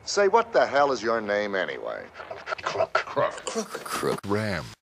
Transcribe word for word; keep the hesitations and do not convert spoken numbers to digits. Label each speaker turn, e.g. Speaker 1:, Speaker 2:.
Speaker 1: Say, what the hell is your name anyway?
Speaker 2: Crook.
Speaker 3: Crook.
Speaker 2: Crook.
Speaker 3: Crook. Ram.